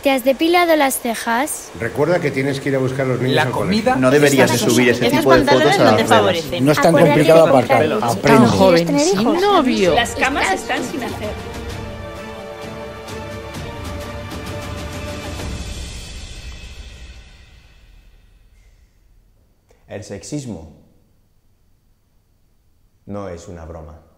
¿Te has depilado las cejas? Recuerda que tienes que ir a buscar a los niños al colegio. No deberías de subir ese tipo de fotos a las redes. No es tan complicado aparcar. Aprende. Joven, sin novio. Las camas están sin hacer. El sexismo no es una broma.